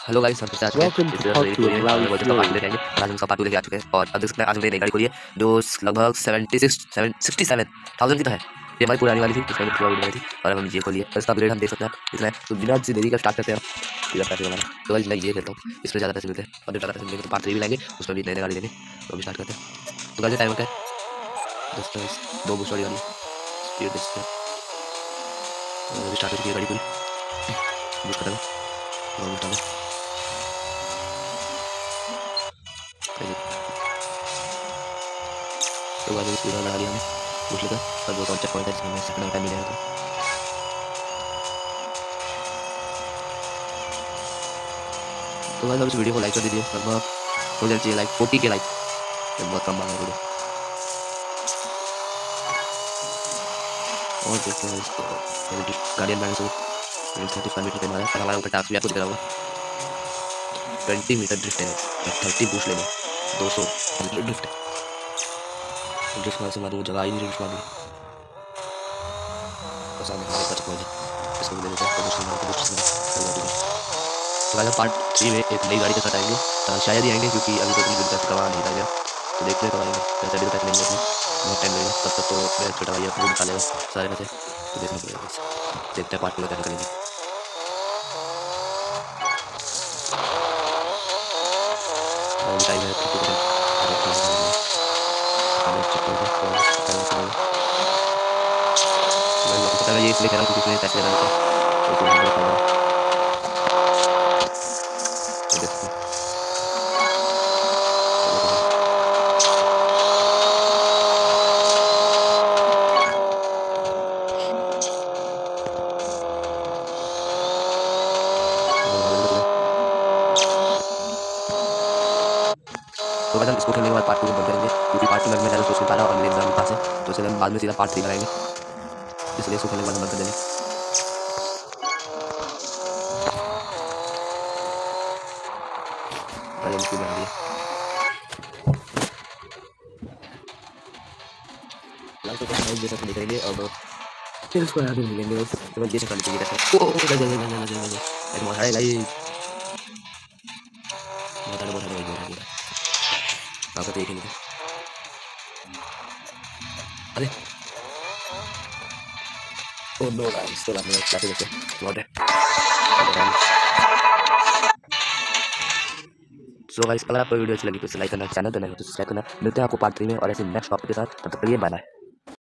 Hello guys, हम फिर से आ चुके हैं। Welcome इस to वीडियो part से 2 of पूरी Rally वर्जन का पार्ट 2 Fury. लेके आएंगे और आज हम उसका पार्ट 2 लेके आ चुके हैं। और अब देख सकते हैं आज हमने नई गाड़ी खोली है जो लगभग 67,000 की तो है। ये हमारी पुरानी वाली थी, इसमें वीडियो बनाई थी और अब हम ये खोली है। तो इसका अपग्रेड हम देख सकते हैं इसमें। तो बिना किसी देरी का स्टार्ट करते हैं इधर पैसे बनाना। तो गाइस मैं ये खेलता हूँ, इसमें ज़्यादा पैसे मिलते हैं और जब ज़्यादा पैसे मिलेंगे तो पार्ट 3 भी लाएंगे, उसमें भी नई नई गाड़ी लेंगे। तो अभी स्टार्ट करते हैं। तो गाइस टाइमर का है 10 दो बूस्ट वाली गाड़ी स्पीड देखते हैं। अभी स्टार्ट हो चुकी है गाड़ी पूरी, बूस्ट खत्म है और बूस्ट आ गया। तो गाइस स्पीड लगा दिया हमने बूस्ट लेकर और वो चेक पॉइंट है जिसमें हमें सेकंड टाइम मिलेगा। तो गाइस अब इस वीडियो को लाइक कर दीजिए, लगभग हो जाना चाहिए लाइक 40 के लाइक, ये बहुत कम बात है वीडियो। और देखते हैं इसको गार्डियन बैंड से 35 मीटर पे मारा है। हमारा ऊपर टास्क भी आपको दिख रहा होगा 20 मीटर ड्रिफ्ट है और 30 बूस्ट लेने 200 ड्रिफ्ट ड्रिफ्ट मार से मारू वो जगह ही नहीं ड्रिफ्ट मार दी बस आगे हमारे बच पहुंचे। इसको भी ले लेते हैं तो दूसरी मार के बूस्ट से तो गाइस पार्ट 3 में एक नई गाड़ी के साथ आएंगे। शायद ही आएंगे क्योंकि अभी तो बिल्कुल पैसे कमा नहीं पाएंगे। तो देखते हैं कब आएंगे, पैसे भी तो पैसे लेंगे अपने, बहुत टाइम लगेगा। तब तक तो मेरा छोटा भाई अपने निकाल लेगा सारे पैसे। तो देखना पड़ेगा गाइस, देखते हैं पार्ट 2 में क्या करेंगे। और टाइम है 30 पता है ये इसलिए कह रहा हूँ क्योंकि इसमें पैसे ज़्यादा मिलते हैं तो इसलिए मेरा फायदा है। तो देखते हैं तो बस हम इसको खेलने के बाद पार्ट 2 में बंद करेंगे क्योंकि पार्ट 2 में मैं ज़्यादा सोच नहीं पा रहा और मेरे एग्जाम के पास है। तो इसलिए हम बाद में सीधा पार्ट 3 बनाएंगे, इसलिए इसको खेलने के बाद हम बंद कर देंगे। पहले हम स्पीड बना दिए लास्ट तो कुछ जैसा तो करेंगे और फिर उसको आगे मिलेंगे बस। तो मैं जैसे करनी चाहिए कैसे ओ बहुत सारे गाइस, बहुत सारे आप तो देखेंगे। अरे ओ नो गाइस, तो आपने कैसे देखते बहुत है। सो गाइस अगर आपको वीडियो अच्छी लगी तो इसे लाइक करना, चैनल पे नए हो तो सब्सक्राइब करना। मिलते हैं आपको पार्ट 3 में और ऐसे नेक्स्ट टॉपिक के साथ। तब तक के लिए बाय बाय।